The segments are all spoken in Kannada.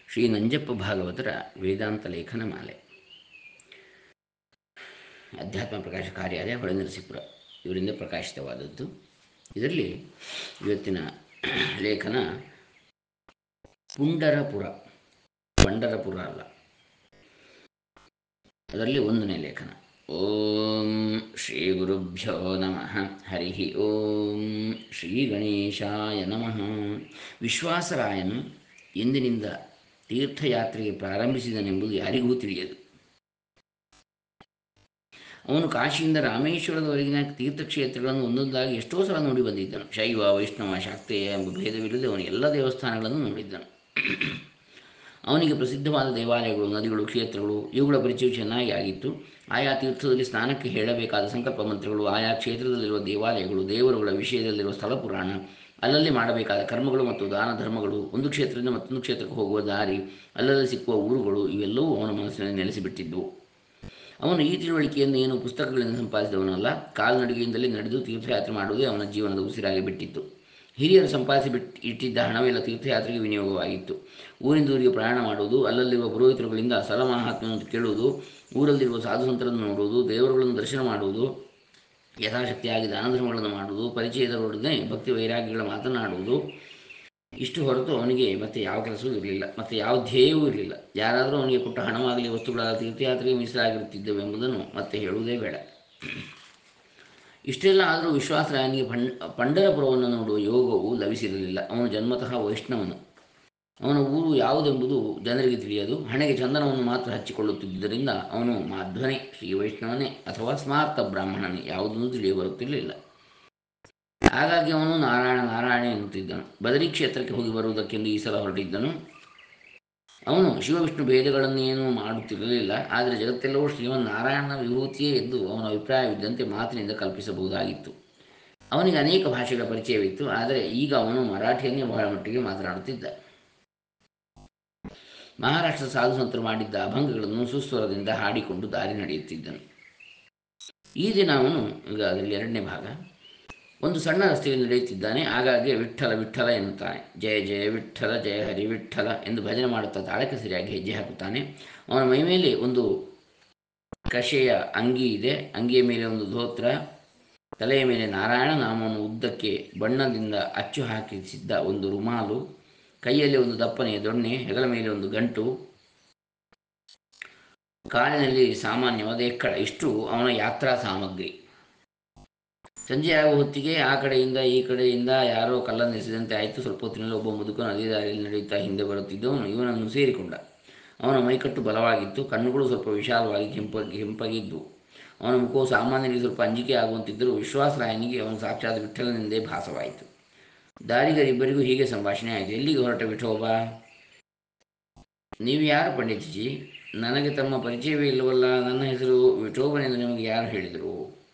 ಶ್ರೀ ನಂಜಪ್ಪ ಭಾಗವತರ ವೇದಾಂತ ಲೇಖನ ಮಾಲೆ, ಅಧ್ಯಾತ್ಮ ಪ್ರಕಾಶ ಕಾರ್ಯಾಲಯ, ಹೊಳೆನರಸೀಪುರ ಇವರಿಂದ ಪ್ರಕಾಶಿತವಾದದ್ದು. ಇದರಲ್ಲಿ ಇವತ್ತಿನ ಲೇಖನ ಪುಂಡರಪುರ, ಪಂಡರಪುರ ಅಲ್ಲ, ಅದರಲ್ಲಿ 1ನೇ ಲೇಖನ. ಓಂ ಶ್ರೀ ಗುರುಭ್ಯೋ ನಮಃ. ಹರಿ ಓಂ ಶ್ರೀ ಗಣೇಶಾಯ ನಮಃ. ವಿಶ್ವಾಸರಾಯನು ಎಂದಿನಿಂದ ತೀರ್ಥಯಾತ್ರೆಗೆ ಪ್ರಾರಂಭಿಸಿದನೆಂಬುದು ಯಾರಿಗೂ ತಿಳಿಯದು. ಅವನು ಕಾಶಿಯಿಂದ ರಾಮೇಶ್ವರದವರೆಗಿನ ತೀರ್ಥಕ್ಷೇತ್ರಗಳನ್ನು ಒಂದೊಂದಾಗಿ ಎಷ್ಟೋ ಸಲ ನೋಡಿ ಬಂದಿದ್ದನು. ಶೈವ, ವೈಷ್ಣವ, ಶಾಕ್ತೇಯ ಎಂಬ ಭೇದವಿಲ್ಲದೆ ಅವನು ಎಲ್ಲ ದೇವಸ್ಥಾನಗಳನ್ನು ನೋಡಿದ್ದನು. ಅವನಿಗೆ ಪ್ರಸಿದ್ಧವಾದ ದೇವಾಲಯಗಳು, ನದಿಗಳು, ಕ್ಷೇತ್ರಗಳು ಇವುಗಳ ಪರಿಚಯ ಚೆನ್ನಾಗಿ ಆಗಿತ್ತು. ಆಯಾ ತೀರ್ಥದಲ್ಲಿ ಸ್ನಾನಕ್ಕೆ ಹೇಳಬೇಕಾದ ಸಂಕಲ್ಪ ಮಂತ್ರಗಳು, ಆಯಾ ಕ್ಷೇತ್ರದಲ್ಲಿರುವ ದೇವಾಲಯಗಳು, ದೇವರುಗಳ ವಿಷಯದಲ್ಲಿರುವ ಸ್ಥಳ ಪುರಾಣ, ಅಲ್ಲಲ್ಲಿ ಮಾಡಬೇಕಾದ ಕರ್ಮಗಳು ಮತ್ತು ದಾನ ಧರ್ಮಗಳು, ಒಂದು ಕ್ಷೇತ್ರದಿಂದ ಮತ್ತೊಂದು ಕ್ಷೇತ್ರಕ್ಕೆ ಹೋಗುವ ದಾರಿ, ಅಲ್ಲಲ್ಲಿ ಸಿಕ್ಕುವ ಊರುಗಳು ಇವೆಲ್ಲವೂ ಅವನ ಮನಸ್ಸಿನಲ್ಲಿ ನೆಲೆಸಿಬಿಟ್ಟಿದ್ದವು. ಅವನು ಈ ತಿಳುವಳಿಕೆಯನ್ನು ಏನು ಪುಸ್ತಕಗಳಿಂದ ಸಂಪಾದಿಸಿದವನಲ್ಲ, ಕಾಲ್ನಡಿಗೆಯಿಂದಲೇ ನಡೆದು ತೀರ್ಥಯಾತ್ರೆ ಮಾಡುವುದೇ ಅವನ ಜೀವನದ ಉಸಿರಾಗಿ ಬಿಟ್ಟಿತ್ತು. ಹಿರಿಯರು ಸಂಪಾದಿಸಿ ಇಟ್ಟಿದ್ದ ಹಣವೆಲ್ಲ ತೀರ್ಥಯಾತ್ರೆಗೆ ವಿನಿಯೋಗವಾಗಿತ್ತು. ಊರಿಂದೂರಿಗೆ ಪ್ರಯಾಣ ಮಾಡುವುದು, ಅಲ್ಲಲ್ಲಿರುವ ಪುರೋಹಿತರುಗಳಿಂದ ಸಲ ಮಹಾತ್ಮೆಯನ್ನು ಕೇಳುವುದು, ಊರಲ್ಲಿರುವ ಸಾಧು ಸಂತರನ್ನು ನೋಡುವುದು, ದೇವರುಗಳನ್ನು ದರ್ಶನ ಮಾಡುವುದು, ಯಥಾಶಕ್ತಿಯಾಗಿ ದಾನ ಧರ್ಮಗಳನ್ನು ಮಾಡುವುದು, ಪರಿಚಯದವರೊಡನೆ ಭಕ್ತಿ ವೈರಾಗ್ಯಗಳ ಮಾತನಾಡುವುದು, ಇಷ್ಟು ಹೊರತು ಅವನಿಗೆ ಮತ್ತೆ ಯಾವ ಕೆಲಸವೂ ಇರಲಿಲ್ಲ, ಮತ್ತು ಯಾವ ಧ್ಯೇಯವೂ ಇರಲಿಲ್ಲ. ಯಾರಾದರೂ ಅವನಿಗೆ ಕೊಟ್ಟ ಹಣವಾಗಲಿ ವಸ್ತುಗಳಾಗಲಿ ತೀರ್ಥಯಾತ್ರೆಗೆ ಮೀಸಲಾಗಿರುತ್ತಿದ್ದವು ಎಂಬುದನ್ನು ಮತ್ತೆ ಹೇಳುವುದೇ ಬೇಡ. ಇಷ್ಟೆಲ್ಲ ಆದರೂ ವಿಶ್ವಾಸರಾಯನಿಗೆ ಪಂಢರಪುರವನ್ನು ನೋಡುವ ಯೋಗವು ಲಭಿಸಿರಲಿಲ್ಲ. ಅವನು ಜನ್ಮತಃ ವೈಷ್ಣವನು. ಅವನ ಊರು ಯಾವುದೆಂಬುದು ಜನರಿಗೆ ತಿಳಿಯದು. ಹಣೆಗೆ ಚಂದನವನ್ನು ಮಾತ್ರ ಹಚ್ಚಿಕೊಳ್ಳುತ್ತಿದ್ದರಿಂದ ಅವನು ಮಾಧ್ವನೇ, ಶ್ರೀ ವೈಷ್ಣವನೇ ಅಥವಾ ಸ್ಮಾರ್ತ ಬ್ರಾಹ್ಮಣನೇ ಯಾವುದನ್ನು ತಿಳಿಯಬರುತ್ತಿರಲಿಲ್ಲ. ಹಾಗಾಗಿ ಅವನು ನಾರಾಯಣ ನಾರಾಯಣ ಎನ್ನುತ್ತಿದ್ದನು. ಬದರಿ ಕ್ಷೇತ್ರಕ್ಕೆ ಹೋಗಿ ಬರುವುದಕ್ಕೆಂದು ಈ ಸಲ ಹೊರಟಿದ್ದನು. ಅವನು ಶಿವವಿಷ್ಣು ಭೇದಗಳನ್ನೇನೂ ಮಾಡುತ್ತಿರಲಿಲ್ಲ. ಆದರೆ ಜಗತ್ತೆಲ್ಲವೂ ಶ್ರೀಮನ್ನಾರಾಯಣನ ವಿಭೂತಿಯೇ ಎಂದು ಅವನ ಅಭಿಪ್ರಾಯವಿದ್ದಂತೆ ಮಾತಿನಿಂದ ಕಲ್ಪಿಸಬಹುದಾಗಿತ್ತು. ಅವನಿಗೆ ಅನೇಕ ಭಾಷೆಗಳ ಪರಿಚಯವಿತ್ತು. ಆದರೆ ಈಗ ಅವನು ಮರಾಠಿಯನ್ನೇ ಬಹಳ ಮಟ್ಟಿಗೆ ಮಾತನಾಡುತ್ತಿದ್ದ. ಮಹಾರಾಷ್ಟ್ರದ ಸಾಧು ಸಂತರು ಮಾಡಿದ್ದ ಅಭಂಗಗಳನ್ನು ಸುಸ್ವರದಿಂದ ಹಾಡಿಕೊಂಡು ದಾರಿ ನಡೆಯುತ್ತಿದ್ದನು. ಈ ದಿನ ಅವನು, ಈಗ ಅದರಲ್ಲಿ 2ನೇ ಭಾಗ, ಒಂದು ಸಣ್ಣ ರಸ್ತೆಯಲ್ಲಿ ನಡೆಯುತ್ತಿದ್ದಾನೆ. ಆಗಾಗ್ಗೆ ವಿಠ್ಠಲ ವಿಠ್ಠಲ ಎನ್ನುತ್ತಾನೆ. ಜಯ ಜಯ ವಿಠ್ಠಲ, ಜಯ ಹರಿ ವಿಠ್ಠಲ ಎಂದು ಭಜನೆ ಮಾಡುತ್ತಾ ತಾಳಕ್ಕೆ ಸರಿಯಾಗಿ ಹೆಜ್ಜೆ ಹಾಕುತ್ತಾನೆ. ಅವನ ಮೈಮೇಲೆ ಒಂದು ಕಷೆಯ ಅಂಗಿ ಇದೆ. ಅಂಗಿಯ ಮೇಲೆ ಒಂದು ಧೋತ್ರ, ತಲೆಯ ಮೇಲೆ ನಾರಾಯಣ ನಾಮವನ್ನು ಉದ್ದಕ್ಕೆ ಬಣ್ಣದಿಂದ ಅಚ್ಚು ಹಾಕಿಸಿದ್ದ ಒಂದು ರುಮಾಲು, ಕೈಯಲ್ಲಿ ಒಂದು ದಪ್ಪನೆಯ ದೊಣ್ಣೆ, ಹೆಗಲ ಮೇಲೆ ಒಂದು ಗಂಟು, ಕಾಲಿನಲ್ಲಿ ಸಾಮಾನ್ಯವಾದ ಎಕ್ಕಡ. ಇಷ್ಟು ಅವನ ಯಾತ್ರಾ ಸಾಮಗ್ರಿ. ಸಂಜೆಯಾಗುವ ಹೊತ್ತಿಗೆ ಆ ಕಡೆಯಿಂದ ಈ ಕಡೆಯಿಂದ ಯಾರೋ ಕಲ್ಲನ್ನು ಎಸೆದಂತೆ ಆಯಿತು. ಸ್ವಲ್ಪ ಹೊತ್ತಿನಲ್ಲಿ ಒಬ್ಬ ಮುದುಕನು ಅದೇ ದಾರಿಯಲ್ಲಿ ನಡೆಯುತ್ತಾ ಹಿಂದೆ ಬರುತ್ತಿದ್ದವನು ಇವನನ್ನು ಸೇರಿಕೊಂಡ. ಅವನ ಮೈಕಟ್ಟು ಬಲವಾಗಿತ್ತು. ಕಣ್ಣುಗಳು ಸ್ವಲ್ಪ ವಿಶಾಲವಾಗಿ ಕೆಂಪಗಿದ್ದವು. ಅವನ ಮುಖವು ಸಾಮಾನ್ಯರಿಗೆ ಸ್ವಲ್ಪ ಅಂಜಿಕೆ ಆಗುವಂತಿದ್ದರೂ ವಿಶ್ವಾಸರಾಯನಿಗೆ ಅವನು ಸಾಕ್ಷಾತ್ ವಿಠ್ಠಲನೆಂದೇ ಭಾಸವಾಯಿತು. ದಾರಿಗರಿಬ್ಬರಿಗೂ ಹೀಗೆ ಸಂಭಾಷಣೆ ಆಯಿತು. ಎಲ್ಲಿಗೆ ಹೊರಟ ವಿಠೋಬ? ನೀವು ಯಾರು ಪಂಡಿತಜಿ? ನನಗೆ ತಮ್ಮ ಪರಿಚಯವೇ ಇಲ್ಲವಲ್ಲ. ನನ್ನ ಹೆಸರು ವಿಠೋಬನೆಂದು ನಿಮಗೆ ಯಾರು ಹೇಳಿದರು?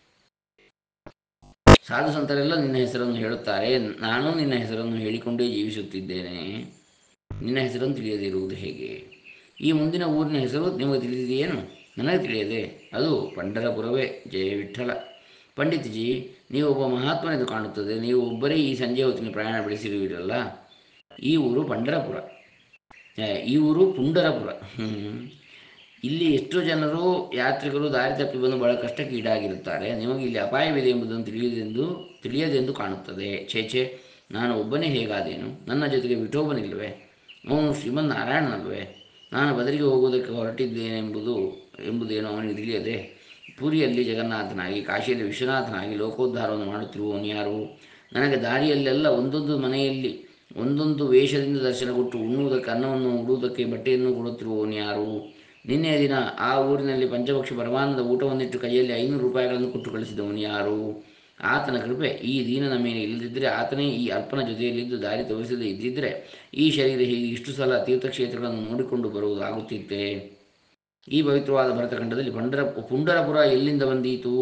ಸಾಧು ಸಂತರೆಲ್ಲ ನಿನ್ನ ಹೆಸರನ್ನು ಹೇಳುತ್ತಾರೆ. ನಾನು ನಿನ್ನ ಹೆಸರನ್ನು ಹೇಳಿಕೊಂಡೇ ಜೀವಿಸುತ್ತಿದ್ದೇನೆ. ನಿನ್ನ ಹೆಸರನ್ನು ತಿಳಿಯದಿರುವುದು ಹೇಗೆ? ಈ ಮುಂದಿನ ಊರಿನ ಹೆಸರು ನಿಮಗೆ ತಿಳಿದಿದೆಯೇನು? ನನಗೆ ತಿಳಿಯದೆ. ಅದು ಪಂಢರಪುರವೇ. ಜಯ ವಿಠ್ಠಲ. ಪಂಡಿತಜಿ, ನೀವು ಒಬ್ಬ ಮಹಾತ್ಮನೆಂದು ಕಾಣುತ್ತದೆ. ನೀವು ಒಬ್ಬರೇ ಈ ಸಂಜೆ ಹೊತ್ತಿನ ಪ್ರಯಾಣ ಬೆಳೆಸಿರುವಿರಲ್ಲ. ಈ ಊರು ಪಂಢರಪುರ, ಈ ಊರು ಪುಂಡರಪುರ. ಇಲ್ಲಿ ಎಷ್ಟೋ ಜನರು ಯಾತ್ರಿಕರು ದಾರಿ ತಪ್ಪಿ ಬಂದು ಬಹಳ ಕಷ್ಟಕ್ಕೆ ಈಡಾಗಿರುತ್ತಾರೆ. ನಿಮಗೆ ಇಲ್ಲಿ ಅಪಾಯವಿದೆ ಎಂಬುದನ್ನು ತಿಳಿಯದೆಂದು ಕಾಣುತ್ತದೆ. ಛೇ, ನಾನು ಒಬ್ಬನೇ ಹೇಗಾದೇನು? ನನ್ನ ಜೊತೆಗೆ ವಿಠೋಬನಿಲ್ಲವೇ? ಅವನು ಶ್ರೀಮನ್ನಾರಾಯಣನಲ್ವೇ? ನಾನು ಬದರಿಗೆ ಹೋಗುವುದಕ್ಕೆ ಎಂಬುದೇನು ಅವನಿಗೆ ತಿಳಿಯದೆ? ಪುರಿಯಲ್ಲಿ ಜಗನ್ನಾಥನಾಗಿ, ಕಾಶಿಯಲ್ಲಿ ವಿಶ್ವನಾಥನಾಗಿ ಲೋಕೋದ್ಧಾರವನ್ನು ಮಾಡುತ್ತಿರುವವನು ಯಾರು? ನನಗೆ ದಾರಿಯಲ್ಲೆಲ್ಲ ಒಂದೊಂದು ಮನೆಯಲ್ಲಿ ಒಂದೊಂದು ವೇಷದಿಂದ ದರ್ಶನ ಕೊಟ್ಟು ಉಣ್ಣುವುದಕ್ಕೆ ಅನ್ನವನ್ನು, ಉಡುವುದಕ್ಕೆ ಬಟ್ಟೆಯನ್ನು ಕೊಡುತ್ತಿರುವವನು ಯಾರು? ನಿನ್ನೆಯ ದಿನ ಆ ಊರಿನಲ್ಲಿ ಪಂಚಭಕ್ಷ ಪರಮಾನಂದ ಊಟವನ್ನಿಟ್ಟು ಕೈಯಲ್ಲಿ 500 ರೂಪಾಯಿಗಳನ್ನು ಕೊಟ್ಟು ಕಳಿಸಿದವನು ಯಾರು? ಆತನ ಕೃಪೆ ಈ ದೀನನ ಮೇಲೆ ಇಲ್ಲದಿದ್ದರೆ, ಆತನೇ ಈ ಅಲ್ಪನ ಜೊತೆಯಲ್ಲಿದ್ದು ದಾರಿ ತೋರಿಸದೇ ಇದ್ದಿದ್ದರೆ ಈ ಶರೀರ ಹೀಗೆ ಇಷ್ಟು ಸಲ ತೀರ್ಥಕ್ಷೇತ್ರಗಳನ್ನು ನೋಡಿಕೊಂಡು ಬರುವುದು ಆಗುತ್ತಿತ್ತೆ? ಈ ಪವಿತ್ರವಾದ ಭರತಖಂಡದಲ್ಲಿ ಪುಂಡರಪುರ ಎಲ್ಲಿಂದ ಬಂದೀತು?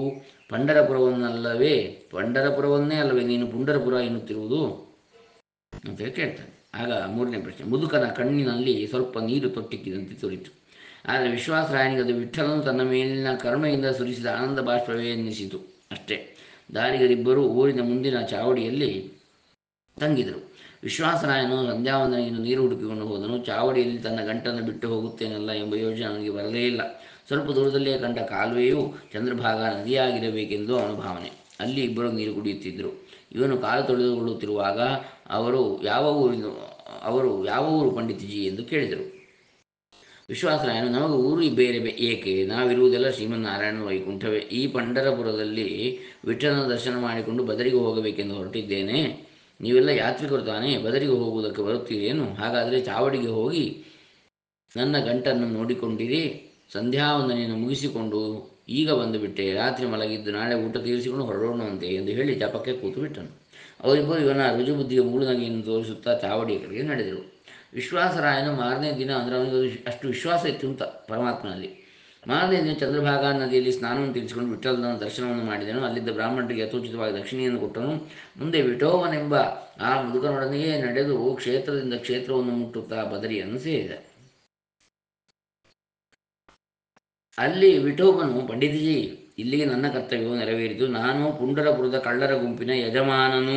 ಪಂಡರಪುರವನ್ನೇ ಅಲ್ಲವೇ ನೀನು ಪುಂಡರಪುರ ಎನ್ನುತ್ತಿರುವುದು ಅಂತೇಳಿ ಕೇಳ್ತಾನೆ. ಆಗ 3ನೇ ಪ್ರಶ್ನೆ. ಮುದುಕನ ಕಣ್ಣಿನಲ್ಲಿ ಸ್ವಲ್ಪ ನೀರು ತೊಟ್ಟಿಕ್ಕಿದಂತೆ ತೋರಿತು. ಆದರೆ ವಿಶ್ವಾಸರಾಯನಿಗೆ ಅದು ವಿಠ್ಠಲನು ತನ್ನ ಮೇಲಿನ ಕರುಣೆಯಿಂದ ಸುರಿಸಿದ ಆನಂದ ಬಾಷ್ಪವೇ ಎನ್ನಿಸಿತು ಅಷ್ಟೇ. ದಾರಿಗರಿಬ್ಬರು ಊರಿನ ಮುಂದಿನ ಚಾವಡಿಯಲ್ಲಿ ತಂಗಿದರು. ವಿಶ್ವಾಸರಾಯನು ಸಂಧ್ಯಾವಂದನೆಯನ್ನು ನೀರು ಹುಡುಕಿಕೊಂಡು ಹೋದನು. ಚಾವಡಿಯಲ್ಲಿ ತನ್ನ ಗಂಟನ್ನು ಬಿಟ್ಟು ಹೋಗುತ್ತೇನಲ್ಲ ಎಂಬ ಯೋಚನೆ ಅವನಿಗೆ ಬರಲೇ ಇಲ್ಲ. ಸ್ವಲ್ಪ ದೂರದಲ್ಲೇ ಕಂಡ ಕಾಲುವೆಯು ಚಂದ್ರಭಾಗ ನದಿಯಾಗಿರಬೇಕೆಂದು ಅವನ ಭಾವನೆ. ಅಲ್ಲಿ ಇಬ್ಬರು ನೀರು ಕುಡಿಯುತ್ತಿದ್ದರು. ಇವನು ಕಾಲು ತೊಳೆದುಕೊಳ್ಳುತ್ತಿರುವಾಗ ಅವರು ಯಾವ ಊರಿನ ಅವರು ಯಾವ ಊರು ಪಂಡಿತಜಿ ಎಂದು ಕೇಳಿದರು. ವಿಶ್ವಾಸರಾಯನು, ನಮಗೆ ಊರು ಬೇರೆ ಏಕೆ, ನಾವಿರುವುದೆಲ್ಲ ಶ್ರೀಮನ್ನಾರಾಯಣ ವೈಕುಂಠವೇ. ಈ ಪಂಢರಪುರದಲ್ಲಿ ವಿಠ್ಠಲನ ದರ್ಶನ ಮಾಡಿಕೊಂಡು ಬದರಿಗೆ ಹೋಗಬೇಕೆಂದು ಹೊರಟಿದ್ದೇನೆ. ನೀವೆಲ್ಲ ಯಾತ್ರಿಕರು ತಾನೇ, ಬದರಿಗೆ ಹೋಗುವುದಕ್ಕೆ ಬರುತ್ತೀರೇನು? ಹಾಗಾದರೆ ಚಾವಡಿಗೆ ಹೋಗಿ ನನ್ನ ಗಂಟನ್ನು ನೋಡಿಕೊಂಡಿರಿ. ಸಂಧ್ಯಾವಂದನೆಯನ್ನು ಮುಗಿಸಿಕೊಂಡು ಈಗ ಬಂದುಬಿಟ್ಟೆ. ರಾತ್ರಿ ಮಲಗಿದ್ದು ನಾಳೆ ಊಟ ತೀರಿಸಿಕೊಂಡು ಹೊರಡೋಣಂತೆ ಎಂದು ಹೇಳಿ ಜಪಕ್ಕೆ ಕೂತು ಬಿಟ್ಟನು. ಅವರಿಬ್ಬರು ಇವನ ರುಜುಬುದ್ಧಿಯ ಮೂಳುನಗೆಯನ್ನು ತೋರಿಸುತ್ತಾ ಚಾವಡಿಯ ಕಡೆಗೆ ನಡೆದರು. ವಿಶ್ವಾಸರಾಯನು ಮಾರನೇ ದಿನ, ಅಂದರೆ ಅವನಿಗೆ ಅಷ್ಟು ವಿಶ್ವಾಸ ಇತ್ತು ಅಂತ ಪರಮಾತ್ಮನಲ್ಲಿ, ಮಾರನೇ ದಿನ ಚಂದ್ರಭಾಗಾ ನದಿಯಲ್ಲಿ ಸ್ನಾನವನ್ನು ತೀರಿಸಿಕೊಂಡು ವಿಠ್ಠಲನ ದರ್ಶನವನ್ನು ಮಾಡಿದನು. ಅಲ್ಲಿದ್ದ ಬ್ರಾಹ್ಮಣರಿಗೆ ಯಥೋಚಿತವಾಗಿ ದಕ್ಷಿಣೆಯನ್ನು ಕೊಟ್ಟನು. ಮುಂದೆ ವಿಠೋವನೆಂಬ ಆ ಮುದುಕನೊಡನೆಯೇ ನಡೆದು ಕ್ಷೇತ್ರದಿಂದ ಕ್ಷೇತ್ರವನ್ನು ಮುಟ್ಟುತ್ತಾ ಬದರಿಯನ್ನು ಸೇರಿದ. ಅಲ್ಲಿ ವಿಠೋಬನು, ಪಂಡಿತಜಿ, ಇಲ್ಲಿಗೆ ನನ್ನ ಕರ್ತವ್ಯವು ನೆರವೇರಿತು. ನಾನು ಪುಂಡರಪುರದ ಕಳ್ಳರ ಗುಂಪಿನ ಯಜಮಾನನು.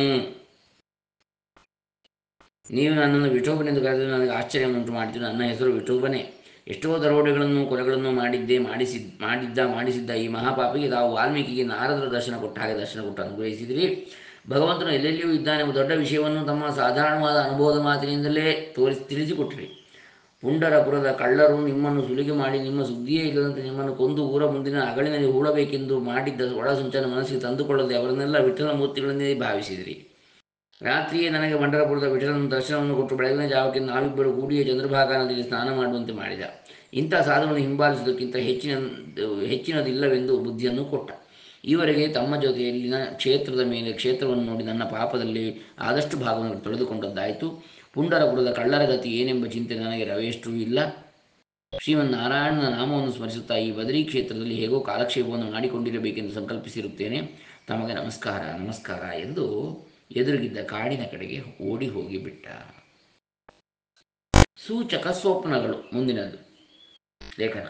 ನೀವು ನನ್ನನ್ನು ವಿಠೋಬನೆಂದು ಕರೆದು ನನಗೆ ಆಶ್ಚರ್ಯವನ್ನುಂಟು ಮಾಡಿತು. ನನ್ನ ಹೆಸರು ವಿಠೋಬನೇ. ಎಷ್ಟೋ ದರೋಡೆಗಳನ್ನು ಕೊಲೆಗಳನ್ನು ಮಾಡಿಸಿದ್ದ ಈ ಮಹಾಪಾಪಿಗೆ ತಾವು ವಾಲ್ಮೀಕಿಗೆ ನಾರದರ ದರ್ಶನ ಕೊಟ್ಟ ಹಾಗೆ ದರ್ಶನ ಕೊಟ್ಟು ಅನುಗ್ರಹಿಸಿದಿರಿ. ಭಗವಂತನು ಎಲ್ಲೆಲ್ಲಿಯೂ ಇದ್ದಾನೆಂಬ ದೊಡ್ಡ ವಿಷಯವನ್ನು ತಮ್ಮ ಸಾಧಾರಣವಾದ ಅನುಭವದ ಮಾತಿನಿಂದಲೇ ತಿಳಿಸಿಕೊಟ್ಟಿರಿ. ಪುಂಡರಪುರದ ಕಳ್ಳರು ನಿಮ್ಮನ್ನು ಸುಲಿಗೆ ಮಾಡಿ ನಿಮ್ಮ ಸುದ್ದಿಯೇ ಇಲ್ಲದಂತೆ ನಿಮ್ಮನ್ನು ಕೊಂದು ಊರ ಮುಂದಿನ ಅಗಳಿನಲ್ಲಿ ಹೂಳಬೇಕೆಂದು ಮಾಡಿದ್ದ ಒಳಸಂಚನ ಮನಸ್ಸಿಗೆ ತಂದುಕೊಳ್ಳದೆ ಅವರನ್ನೆಲ್ಲ ವಿಠ್ಠಲ ಮೂರ್ತಿಗಳನ್ನೇ ಭಾವಿಸಿದಿರಿ. ರಾತ್ರಿಯೇ ನನಗೆ ಪಂಢರಪುರದ ವಿಠಲನ ದರ್ಶನವನ್ನು ಕೊಟ್ಟು ಬೆಳಗಿನ ಜಾವಕ್ಕೆ ನಾವಿಬ್ಬರು ಕೂಡಿಯೇ ಚಂದ್ರಭಾಗಾ ನದಿಯಲ್ಲಿ ಸ್ನಾನ ಮಾಡುವಂತೆ ಮಾಡಿದ. ಇಂಥ ಸಾಧುವನ್ನು ಹಿಂಬಾಲಿಸುವುದಕ್ಕಿಂತ ಹೆಚ್ಚಿನದಿಲ್ಲವೆಂದು ಬುದ್ಧಿಯನ್ನು ಕೊಟ್ಟ. ಈವರೆಗೆ ತಮ್ಮ ಜೊತೆಯಲ್ಲಿನ ಕ್ಷೇತ್ರದ ಮೇಲೆ ಕ್ಷೇತ್ರವನ್ನು ನೋಡಿ ನನ್ನ ಪಾಪದಲ್ಲಿ ಆದಷ್ಟು ಭಾಗವನ್ನು ತೊಳೆದುಕೊಂಡದ್ದಾಯಿತು. ಪುಂಡರಪುರದ ಕಳ್ಳರ ಗತಿ ಏನೆಂಬ ಚಿಂತೆ ನನಗೆ ರವೆಯಷ್ಟೂ ಇಲ್ಲ. ಶ್ರೀಮನ್ನಾರಾಯಣನ ನಾಮವನ್ನು ಸ್ಮರಿಸುತ್ತಾ ಈ ಬದರಿ ಕ್ಷೇತ್ರದಲ್ಲಿ ಹೇಗೋ ಕಾಲಕ್ಷೇಪವನ್ನು ಮಾಡಿಕೊಂಡಿರಬೇಕೆಂದು ಸಂಕಲ್ಪಿಸಿರುತ್ತೇನೆ. ತಮಗೆ ನಮಸ್ಕಾರ ನಮಸ್ಕಾರ ಎಂದು ಎದುರಿಗಿದ್ದ ಕಾಡಿನ ಕಡೆಗೆ ಓಡಿ ಹೋಗಿಬಿಟ್ಟ. ಸೂಚಕ ಸ್ವಪ್ನಗಳು. ಮುಂದಿನದು ಲೇಖನ.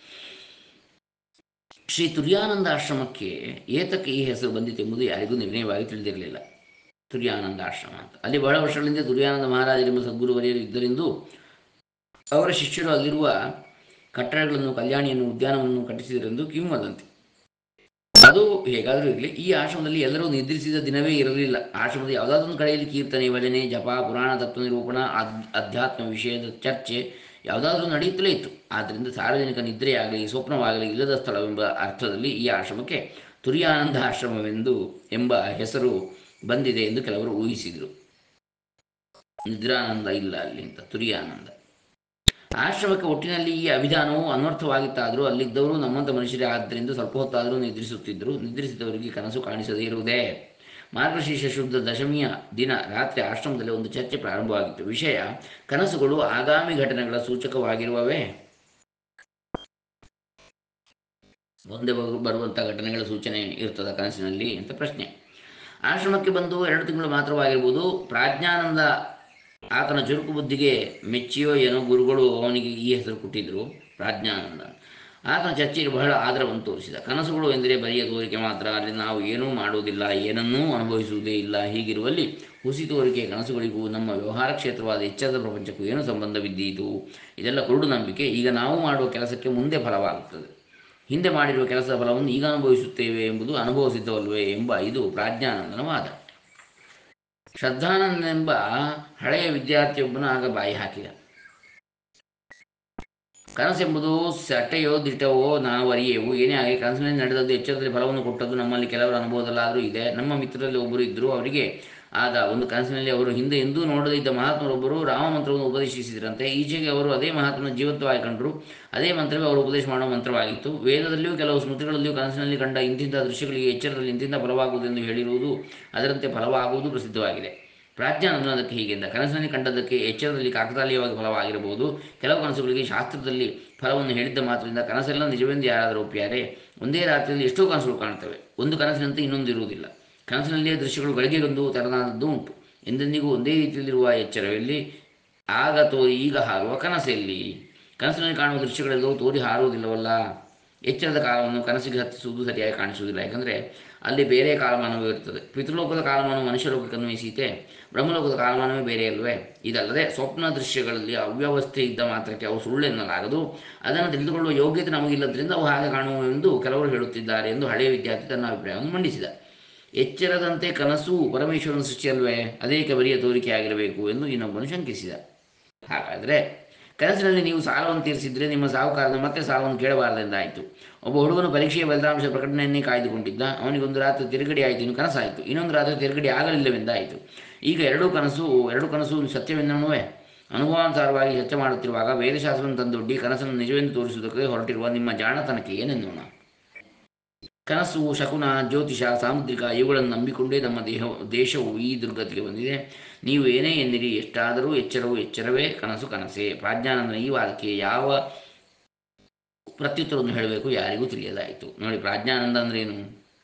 ಶ್ರೀ ತುರ್ಯಾನಂದ ಆಶ್ರಮಕ್ಕೆ ಏತಕ್ಕೆ ಈ ಹೆಸರು ಬಂದಿತೆಂಬುದು ಯಾರಿಗೂ ನಿರ್ಣಯವಾಗಿ ತಿಳಿದಿರಲಿಲ್ಲ. ತುರ್ಯಾನಂದ ಆಶ್ರಮ ಅಂತ. ಅಲ್ಲಿ ಬಹಳ ವರ್ಷಗಳಿಂದ ತುರ್ಯಾನಂದ ಮಹಾರಾಜರೆಂಬ ಸದ್ಗುರುವರಿಯರು ಇದ್ದರೆಂದು ಅವರ ಶಿಷ್ಯರು ಅಲ್ಲಿರುವ ಕಟ್ಟಡಗಳನ್ನು, ಕಲ್ಯಾಣಿಯನ್ನು, ಉದ್ಯಾನವನ್ನು ಕಟ್ಟಿಸಿದರೆಂದು ಕಿಂವದಂತೆ. ಅದು ಹೇಗಾದರೂ ಇರಲಿ, ಈ ಆಶ್ರಮದಲ್ಲಿ ಎಲ್ಲರೂ ನಿದ್ರಿಸಿದ ದಿನವೇ ಇರಲಿಲ್ಲ. ಆಶ್ರಮದ ಯಾವುದಾದ್ರೊಂದು ಕಡೆಯಲ್ಲಿ ಕೀರ್ತನೆ, ಭಜನೆ, ಜಪ, ಪುರಾಣ, ತತ್ವ ನಿರೂಪಣ, ಅಧ್ಯಾತ್ಮ ವಿಷಯದ ಚರ್ಚೆ ಯಾವುದಾದ್ರೂ ನಡೆಯುತ್ತಲೇ ಇತ್ತು. ಆದ್ದರಿಂದ ಸಾರ್ವಜನಿಕ ನಿದ್ರೆಯಾಗಲಿ ಸ್ವಪ್ನವಾಗಲಿ ಇಲ್ಲದ ಸ್ಥಳವೆಂಬ ಅರ್ಥದಲ್ಲಿ ಈ ಆಶ್ರಮಕ್ಕೆ ತುರ್ಯಾನಂದ ಆಶ್ರಮವೆಂದು ಎಂಬ ಹೆಸರು ಬಂದಿದೆ ಎಂದು ಕೆಲವರು ಊಹಿಸಿದರು. ನಿದ್ರಾನಂದ ಇಲ್ಲ ಅಲ್ಲಿ ಅಂತ, ತುರ್ಯಾನಂದ. ಆಶ್ರಮಕ್ಕೆ ಒಟ್ಟಿನಲ್ಲಿ ಈ ಅಭಿಧಾನವು ಅನರ್ಥವಾಗಿತ್ತಾದರೂ ಅಲ್ಲಿದ್ದವರು ನಮ್ಮಂಥ ಮನುಷ್ಯರೇ ಆದ್ದರಿಂದ ಸ್ವಲ್ಪ ಹೊತ್ತಾದರೂ ನಿದ್ರಿಸುತ್ತಿದ್ದರು. ನಿದ್ರಿಸಿದವರಿಗೆ ಕನಸು ಕಾಣಿಸದೇ ಇರುವುದೇ. ಮಾರ್ಗಶೀರ್ಷ ಶುದ್ಧ ದಶಮಿಯ ದಿನ ರಾತ್ರಿ ಆಶ್ರಮದಲ್ಲಿ ಒಂದು ಚರ್ಚೆ ಪ್ರಾರಂಭವಾಗಿತ್ತು. ವಿಷಯ: ಕನಸುಗಳು ಆಗಾಮಿ ಘಟನೆಗಳ ಸೂಚಕವಾಗಿರುವವೇ? ಮುಂದೆ ಬರುವಂಥ ಘಟನೆಗಳ ಸೂಚನೆ ಇರ್ತದ ಕನಸಿನಲ್ಲಿ ಅಂತ ಪ್ರಶ್ನೆ. ಆಶ್ರಮಕ್ಕೆ ಬಂದು 2 ತಿಂಗಳು ಮಾತ್ರವಾಗಿರ್ಬೋದು. ಪ್ರಾಜ್ಞಾನಂದ ಆತನ ಚುರುಕು ಬುದ್ಧಿಗೆ ಮೆಚ್ಚಿಯೋ ಏನೋ ಗುರುಗಳು ಅವನಿಗೆ ಈ ಹೆಸರು ಕೊಟ್ಟಿದ್ದರು, ಪ್ರಾಜ್ಞಾನಂದ. ಆತನ ಚರ್ಚೆಗೆ ಬಹಳ ಆದರವನ್ನು ತೋರಿಸಿದ. ಕನಸುಗಳು ಎಂದರೆ ಬರಿಯ ತೋರಿಕೆ ಮಾತ್ರ, ಅಲ್ಲಿ ನಾವು ಏನೂ ಮಾಡುವುದಿಲ್ಲ, ಏನನ್ನೂ ಅನುಭವಿಸುವುದೇ ಇಲ್ಲ. ಹೀಗಿರುವಲ್ಲಿ ಹುಸಿ ತೋರಿಕೆ ಕನಸುಗಳಿಗೂ ನಮ್ಮ ವ್ಯವಹಾರ ಕ್ಷೇತ್ರವಾದ ಎಚ್ಚರದ ಪ್ರಪಂಚಕ್ಕೂ ಏನು ಸಂಬಂಧವಿದ್ದೀತು? ಇದೆಲ್ಲ ಕುರುಡು ನಂಬಿಕೆ. ಈಗ ನಾವು ಮಾಡುವ ಕೆಲಸಕ್ಕೆ ಮುಂದೆ ಫಲವಾಗುತ್ತದೆ. ಹಿಂದೆ ಮಾಡಿರುವ ಕೆಲಸದ ಫಲವನ್ನು ಈಗ ಅನುಭವಿಸುತ್ತೇವೆ ಎಂಬುದು ಅನುಭವ ಸಿದ್ಧವಲ್ವೇ ಎಂಬ ಇದು ಪ್ರಾಜ್ಞಾನಂದನ ವಾದ. ಶ್ರದ್ಧಾನಂದನೆಂಬ ಹಳೆಯ ವಿದ್ಯಾರ್ಥಿಯೊಬ್ಬನು ಆಗ ಬಾಯಿ ಹಾಕಿದ. ಕನಸೆಂಬುದು ಸಟೆಯೋ ದಿಟವೋ ನಾವರಿಯೇವು, ಏನೇ ಆಗಿ ಕನಸಿನಲ್ಲಿ ನಡೆದದ್ದು ಎಚ್ಚರದಲ್ಲಿ ಫಲವನ್ನು ಕೊಟ್ಟದ್ದು ನಮ್ಮಲ್ಲಿ ಕೆಲವರ ಅನುಭವದಲ್ಲಾದರೂ ಇದೆ. ನಮ್ಮ ಮಿತ್ರರಲ್ಲಿ ಒಬ್ಬರು ಇದ್ದರು. ಅವರಿಗೆ ಆಗ ಒಂದು ಕನಸಿನಲ್ಲಿ ಅವರು ಹಿಂದೆ ಎಂದೂ ನೋಡದೇ ಇದ್ದ ಮಹಾತ್ಮರೊಬ್ಬರು ರಾಮ ಮಂತ್ರವನ್ನು ಉಪದೇಶಿಸಿದ್ರಂತೆ. ಈಚೆಗೆ ಅವರು ಅದೇ ಮಹಾತ್ಮನ ಜೀವಂತವಾಗಿ ಕಂಡರು. ಅದೇ ಮಂತ್ರವೇ ಅವರು ಉಪದೇಶ ಮಾಡುವ ಮಂತ್ರವಾಗಿತ್ತು. ವೇದದಲ್ಲಿಯೂ ಕೆಲವು ಸ್ಮೃತಿಗಳಲ್ಲಿಯೂ ಕನಸಿನಲ್ಲಿ ಕಂಡ ಇಂತಿಂಥ ದೃಶ್ಯಗಳಿಗೆ ಎಚ್ಚರದಲ್ಲಿ ಇಂತಿಂಥ ಫಲವಾಗುವುದೆಂದು ಹೇಳಿರುವುದು, ಅದರಂತೆ ಫಲವಾಗುವುದು ಪ್ರಸಿದ್ಧವಾಗಿದೆ. ಪ್ರಾಜ್ಞಾನಂದನು ಅದಕ್ಕೆ ಹೀಗೆಂದ: ಕನಸಿನಲ್ಲಿ ಕಂಡದ್ದಕ್ಕೆ ಎಚ್ಚರದಲ್ಲಿ ಕಾಕತಾಳೀಯವಾಗಿ ಫಲವಾಗಿರಬಹುದು. ಕೆಲವು ಕನಸುಗಳಿಗೆ ಶಾಸ್ತ್ರದಲ್ಲಿ ಫಲವನ್ನು ಹೇಳಿದ್ದ ಮಾತ್ರದಿಂದ ಕನಸೆಲ್ಲ ನಿಜವೆಂದು ಯಾರಾದರೂ ಒಪ್ಪಿಯಾರೆ? ಒಂದೇ ರಾತ್ರಿಯಲ್ಲಿ ಎಷ್ಟೋ ಕನಸುಗಳು ಕಾಣುತ್ತವೆ. ಒಂದು ಕನಸಿನಂತೆ ಇನ್ನೊಂದು ಇರುವುದಿಲ್ಲ. ಕನಸಿನಲ್ಲಿಯೇ ದೃಶ್ಯಗಳು ಗಳಿಗೆಗೊಂದು ತೆರನಾದದ್ದು ಉಂಟು. ಎಂದೆಂದಿಗೂ ಒಂದೇ ರೀತಿಯಲ್ಲಿರುವ ಎಚ್ಚರವೆಲ್ಲಿ? ಆಗ ತೋರಿ ಈಗ ಹಾರುವ ಕನಸೆಲ್ಲಿ? ಕನಸಿನಲ್ಲಿ ಕಾಣುವ ದೃಶ್ಯಗಳೆಲ್ಲವೂ ತೋರಿ ಹಾರುವುದಿಲ್ಲವಲ್ಲ. ಎಚ್ಚರದ ಕಾಲವನ್ನು ಕನಸಿಗೆ ಹತ್ತಿಸುವುದು ಸರಿಯಾಗಿ ಕಾಣಿಸುವುದಿಲ್ಲ. ಯಾಕಂದರೆ ಅಲ್ಲಿ ಬೇರೆ ಕಾಲಮಾನವೂ ಇರುತ್ತದೆ. ಪಿತೃಲೋಕದ ಕಾಲಮಾನವು ಮನುಷ್ಯಲೋಕಕ್ಕೆ ಅನ್ವಯಿಸೀತೆ. ಬ್ರಹ್ಮಲೋಕದ ಕಾಲಮಾನವೇ ಬೇರೆ ಅಲ್ವೇ? ಇದಲ್ಲದೆ ಸ್ವಪ್ನ ದೃಶ್ಯಗಳಲ್ಲಿ ಅವ್ಯವಸ್ಥೆ ಇದ್ದ ಮಾತ್ರಕ್ಕೆ ಅವು ಸುಳ್ಳೆನ್ನಲಾಗದು. ಅದನ್ನು ತಿಳಿದುಕೊಳ್ಳುವ ಯೋಗ್ಯತೆ ನಮಗಿಲ್ಲದ್ರಿಂದ ಅವು ಹಾಗೆ ಕಾಣುವೆಂದು ಕೆಲವರು ಹೇಳುತ್ತಿದ್ದಾರೆ ಎಂದು ಹಳೆಯ ವಿದ್ಯಾರ್ಥಿ ತನ್ನ ಅಭಿಪ್ರಾಯವನ್ನು ಮಂಡಿಸಿದ. ಎಚ್ಚರದಂತೆ ಕನಸು ಪರಮೇಶ್ವರನ ಸೃಷ್ಟಿಯಲ್ವೇ? ಅದೇಕೆ ಬರಿಯ ತೋರಿಕೆಯಾಗಿರಬೇಕು ಎಂದು ಇನ್ನೊಬ್ಬನು ಶಂಕಿಸಿದ. ಹಾಗಾದರೆ ಕನಸಿನಲ್ಲಿ ನೀವು ಸಾಲವನ್ನು ತೀರಿಸಿದರೆ ನಿಮ್ಮ ಸಾಹುಕಾರನ ಮತ್ತೆ ಸಾಲವನ್ನು ಕೇಳಬಾರದೆಂದಾಯಿತು. ಒಬ್ಬ ಹುಡುಗನು ಪರೀಕ್ಷೆಯ ಫಲಿತಾಂಶ ಪ್ರಕಟಣೆಯನ್ನೇ ಕಾಯ್ದುಕೊಂಡಿದ್ದ. ಅವನಿಗೊಂದು ರಾತ್ರಿ ತಿರುಗಡಿ ಆಯಿತು, ಇನ್ನು ಕನಸಾಯಿತು. ಇನ್ನೊಂದು ರಾತ್ರಿ ತಿರುಗಡಿ ಆಗಲಿಲ್ಲವೆಂದಾಯಿತು. ಈಗ ಎರಡು ಕನಸು ಸತ್ಯವೆನ್ನೋಣವೇ? ಅನುಭವಾನುಸಾರವಾಗಿ ಚರ್ಚೆ ಮಾಡುತ್ತಿರುವಾಗ ವೇದಶಾಸ್ತ್ರವನ್ನು ತಂದೊಡ್ಡಿ ಕನಸನ್ನು ನಿಜವೆಂದು ತೋರಿಸುವುದಕ್ಕೆ ಹೊರಟಿರುವ ನಿಮ್ಮ ಜಾಣತನಕ್ಕೆ ಏನೆನ್ನೋಣ? ಕನಸು, ಶಕುನ, ಜ್ಯೋತಿಷ, ಸಾಮುದ್ರಿಕ ಇವುಗಳನ್ನು ನಂಬಿಕೊಂಡೇ ನಮ್ಮ ದೇಶವು ಈ ದುರ್ಗತಿಗೆ ಬಂದಿದೆ. ನೀವು ಏನೇ ಎನ್ನಿರಿ, ಎಷ್ಟಾದರೂ ಎಚ್ಚರವು ಎಚ್ಚರವೇ, ಕನಸು ಕನಸೇ. ಪ್ರಾಜ್ಞಾನಂದನ ಈ ವಾದಕ್ಕೆ ಯಾವ ಪ್ರತ್ಯುತ್ತರವನ್ನು ಹೇಳಬೇಕು ಯಾರಿಗೂ ತಿಳಿಯದಾಯಿತು. ನೋಡಿ, ಪ್ರಾಜ್ಞಾನಂದ ಅಂದ್ರೆ ಏನು?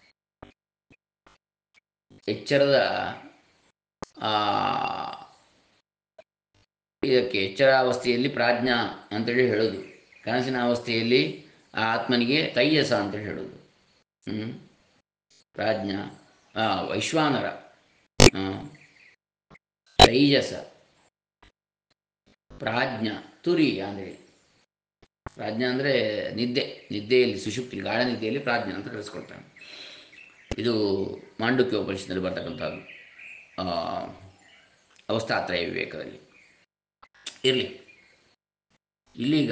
ಎಚ್ಚರದ ಆ ಇದಕ್ಕೆ ಎಚ್ಚರಾವಸ್ಥೆಯಲ್ಲಿ ಪ್ರಾಜ್ಞಾ ಅಂತೇಳಿ ಹೇಳೋದು, ಕನಸಿನ ಅವಸ್ಥೆಯಲ್ಲಿ ಆ ಆತ್ಮನಿಗೆ ತೈಯಸ ಅಂತೇಳಿ ಹೇಳೋದು. ಪ್ರಾಜ್ಞಾ, ವೈಶ್ವಾನರ, ತೈಜಸ, ಪ್ರಾಜ್ಞಾ, ತುರಿಯ ಅಂದರೆ ಪ್ರಾಜ್ಞಾ ಅಂದರೆ ನಿದ್ದೆಯಲ್ಲಿ ಸುಷುಪ್ತಿ ಗಾಢ ನಿದ್ದೆಯಲ್ಲಿ ಪ್ರಾಜ್ಞಾ ಅಂತ ಕರೆಸ್ಕೊಳ್ತಾನೆ. ಇದು ಮಾಂಡುಕ್ಯ ಉಪನಿಷತ್ನಲ್ಲಿ ಬರ್ತಕ್ಕಂಥದ್ದು, ಅವಸ್ಥಾತ್ರಯ ವಿವೇಕದಲ್ಲಿ. ಇರಲಿ, ಇಲ್ಲೀಗ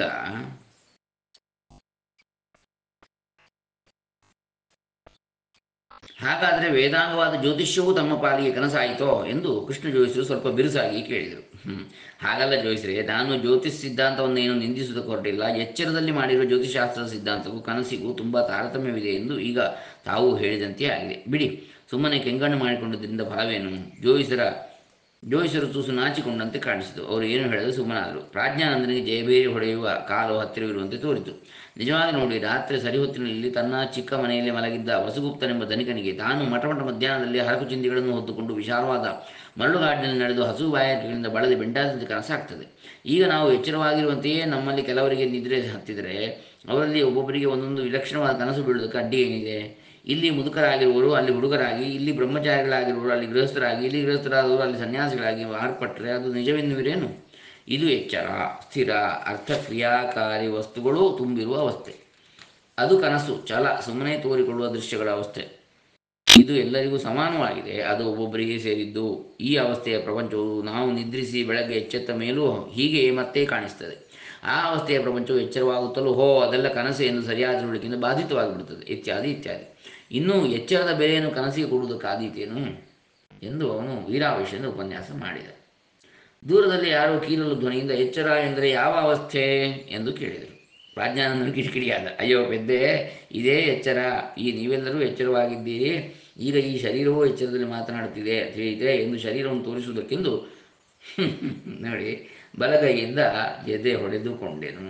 ಹಾಗಾದರೆ ವೇದಾಂಗವಾದ ಜ್ಯೋತಿಷ್ಯವೂ ತಮ್ಮ ಪಾಲಿಗೆ ಕನಸಾಯಿತೋ ಎಂದು ಕೃಷ್ಣ ಜೋಯಿಸರು ಸ್ವಲ್ಪ ಬಿರುಸಾಗಿ ಕೇಳಿದರು. ಹಾಗಲ್ಲ ಜೋಯಿಸ್ರೆ, ನಾನು ಜ್ಯೋತಿಷ್ ಸಿದ್ಧಾಂತವನ್ನೇನು ನಿಂದಿಸುವುದಕ್ಕೆ ಹೊರಟಿಲ್ಲ. ಎಚ್ಚರದಲ್ಲಿ ಮಾಡಿರುವ ಜ್ಯೋತಿಷಾಸ್ತ್ರದ ಸಿದ್ಧಾಂತಕ್ಕೂ ಕನಸಿಗೂ ತುಂಬ ತಾರತಮ್ಯವಿದೆ ಎಂದು ಈಗ ತಾವು ಹೇಳಿದಂತೆ ಆಗಿದೆ. ಬಿಡಿ, ಸುಮ್ಮನೆ ಕೆಂಗಣ್ಣು ಮಾಡಿಕೊಂಡದ್ರಿಂದ ಫಲವೇನು? ಜೋಯಿಸರು ತುಸು ನಾಚಿಕೊಂಡಂತೆ ಕಾಣಿಸಿತು. ಅವರು ಏನು ಹೇಳಿದ್ರು ಸುಮ್ಮನಾದರು. ಪ್ರಾಜ್ಞಾನಂದನಿಗೆ ಜಯಬೇರಿ ಹೊಡೆಯುವ ಕಾಲು ಹತ್ತಿರವಿರುವಂತೆ ತೋರಿತು. ನಿಜವಾಗಿ ನೋಡಿ, ರಾತ್ರಿ ಸರಿಹೊತ್ತಿನಲ್ಲಿ ತನ್ನ ಚಿಕ್ಕ ಮನೆಯಲ್ಲಿ ಮಲಗಿದ್ದ ವಸುಗುಪ್ತನೆಂಬ ಧನಿಕನಿಗೆ ತಾನು ಮಠಮಠ ಮಧ್ಯಾಹ್ನದಲ್ಲಿ ಹರಕು ಚಿಂದಿಗಳನ್ನು ಹೊತ್ತುಕೊಂಡು ವಿಶಾಲವಾದ ಮರಳುಗಾಡಿನಲ್ಲಿ ನಡೆದು ಹಸು ಬಾಯಾರಿಕೆಗಳಿಂದ ಬಳಲಿ ಬೆಂಟಾದಂತೆ ಕನಸಾಗ್ತದೆ. ಈಗ ನಾವು ಎಚ್ಚರವಾಗಿರುವಂತೆಯೇ ನಮ್ಮಲ್ಲಿ ಕೆಲವರಿಗೆ ನಿದ್ರೆ ಹತ್ತಿದರೆ ಅವರಲ್ಲಿ ಒಬ್ಬೊಬ್ಬರಿಗೆ ಒಂದೊಂದು ವಿಲಕ್ಷಣವಾದ ಕನಸು ಬೀಳುವುದಕ್ಕೆ ಅಡ್ಡಿ ಏನಿದೆ? ಇಲ್ಲಿ ಮುದುಕರಾಗಿರುವವರು ಅಲ್ಲಿ ಹುಡುಗರಾಗಿ, ಇಲ್ಲಿ ಬ್ರಹ್ಮಚಾರಿಗಳಾಗಿರುವವರು ಅಲ್ಲಿ ಗೃಹಸ್ಥರಾಗಿ, ಇಲ್ಲಿ ಗೃಹಸ್ಥರಾದವರು ಅಲ್ಲಿ ಸನ್ಯಾಸಿಗಳಾಗಿ ಮಾರ್ಪಟ್ಟರೆ ಅದು ನಿಜವೆನ್ನುವಿರೇನು? ಇದು ಎಚ್ಚರ, ಸ್ಥಿರ, ಅರ್ಥಕ್ರಿಯಾಕಾರಿ ವಸ್ತುಗಳು ತುಂಬಿರುವ ಅವಸ್ಥೆ. ಅದು ಕನಸು, ಛಲ, ಸುಮ್ಮನೆ ತೋರಿಕೊಳ್ಳುವ ದೃಶ್ಯಗಳ ಅವಸ್ಥೆ. ಇದು ಎಲ್ಲರಿಗೂ ಸಮಾನವಾಗಿದೆ. ಅದು ಒಬ್ಬೊಬ್ಬರಿಗೆ ಸೇರಿದ್ದು. ಈ ಅವಸ್ಥೆಯ ಪ್ರಪಂಚವು ನಾವು ನಿದ್ರಿಸಿ ಬೆಳಗ್ಗೆ ಎಚ್ಚೆತ್ತ ಮೇಲೂ ಹೀಗೆ ಮತ್ತೆ ಕಾಣಿಸ್ತದೆ. ಆ ಅವಸ್ಥೆಯ ಪ್ರಪಂಚವು ಎಚ್ಚರವಾಗುತ್ತಲೂ ಹೋ ಅದೆಲ್ಲ ಕನಸು ಎಂದು ಸರಿಯಾದ ತಿಳುವಳಿಕೆಯಿಂದ ಬಾಧಿತವಾಗಿಬಿಡುತ್ತದೆ, ಇತ್ಯಾದಿ ಇತ್ಯಾದಿ. ಇನ್ನೂ ಎಚ್ಚರದ ಬೆಲೆಯನ್ನು ಕನಸಿಗೆ ಕೊಡುವುದಕ್ಕಾದೀತೇನು ಎಂದು ಅವನು ವೀರಾವೇಶದಿಂದ ಉಪನ್ಯಾಸ ಮಾಡಿದ. ದೂರದಲ್ಲಿ ಯಾರೋ ಕೀರಲು ಧ್ವನಿಯಿಂದ ಎಚ್ಚರ ಎಂದರೆ ಯಾವ ಅವಸ್ಥೆ ಎಂದು ಕೇಳಿದರು. ಪ್ರಾಜ್ಞಾನಂದನು ಕಿಡಿಕಿಡಿಯಾದ. ಅಯ್ಯೋ ಪೆದ್ದೆ, ಇದೇ ಎಚ್ಚರ. ನೀವೆಲ್ಲರೂ ಎಚ್ಚರವಾಗಿದ್ದೀರಿ. ಈಗ ಈ ಶರೀರವೂ ಎಚ್ಚರದಲ್ಲಿ ಮಾತನಾಡುತ್ತಿದೆ, ತಿಳಿಯಿತೆ ಎಂದು ಶರೀರವನ್ನು ತೋರಿಸುವುದಕ್ಕೆಂದು ನೋಡಿ ಬಲಗೈಯಿಂದ ಎದೆ ಹೊಡೆದುಕೊಂಡೆನು.